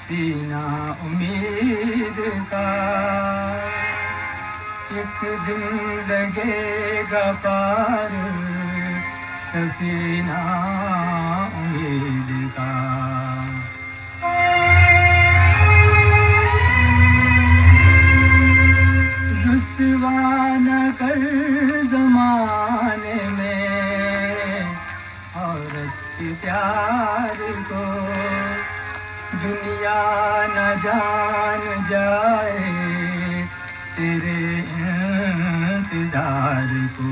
सीना उम्मीद का। एक दिन लगेगा पार सफीना उम्मीद का। रुसवा न कर ज़माने में औरत के प्यार को, दुनिया न जान जाए तेरे इंतजार को।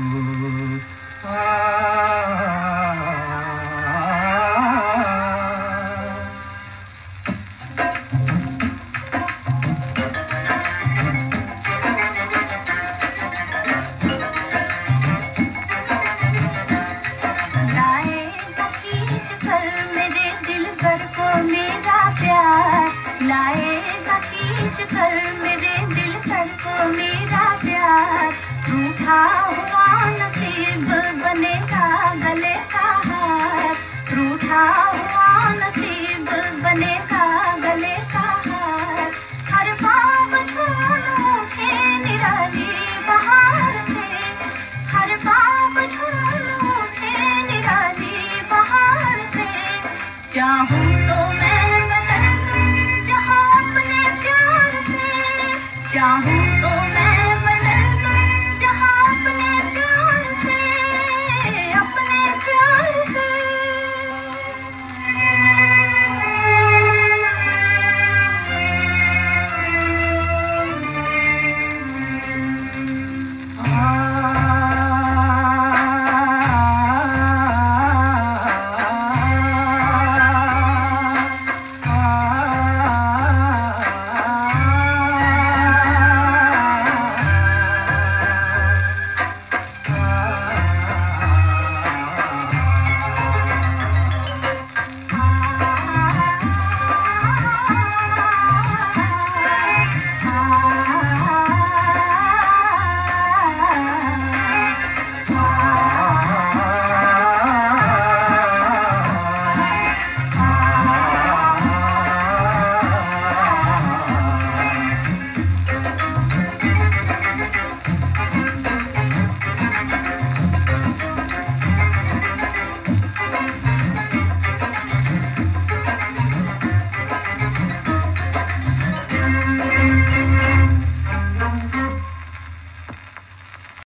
लाएगा खींच कर मेरे दिल पर को मेरा प्यार, रूठा हुआ